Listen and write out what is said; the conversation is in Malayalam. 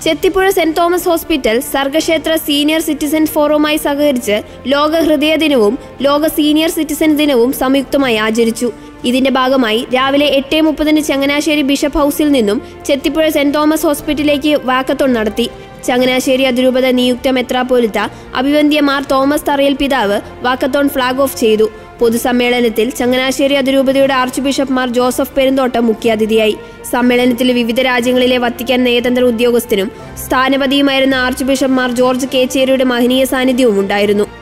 Chethipuzha saint Thomas hospital Sargakshetra senior citizen ഫോറവുമായി സഹകരിച്ച് ലോക ഹൃദയ ദിനവും ലോക സീനിയർ സിറ്റിസൺ ദിനവും സംയുക്തമായി ആചരിച്ചു. ഇതിന്റെ ഭാഗമായി രാവിലെ 8:30 ചങ്ങനാശ്ശേരി ബിഷപ്പ് ഹൌസിൽ നിന്നും ചെത്തിപ്പുഴ സെന്റ് തോമസ് ഹോസ്പിറ്റലിലേക്ക് വാക്കത്തോൺ നടത്തി. ചങ്ങനാശ്ശേരി അതിരൂപത നിയുക്ത മെത്രാപ്പോലിത്ത അഭിവന്ദ്യ മാർ തോമസ് തറയിൽ പിതാവ് വാക്കത്തോൺ ഫ്ളാഗ് ഓഫ് ചെയ്തു. പൊതുസമ്മേളനത്തിൽ ചങ്ങനാശ്ശേരി അതിരൂപതയുടെ archbishop Mar Joseph Perumthottam മുഖ്യാതിഥിയായി. സമ്മേളനത്തിൽ വിവിധ രാജ്യങ്ങളിലെ വത്തിക്കാൻ നയതന്ത്ര ഉദ്യോഗസ്ഥനും സ്ഥാനപതിയുമായിരുന്ന ആർച്ച് ബിഷപ്പ് മാർ ജോർജ് കേച്ചേരിയുടെ മഹനീയ സാന്നിധ്യവും ഉണ്ടായിരുന്നു.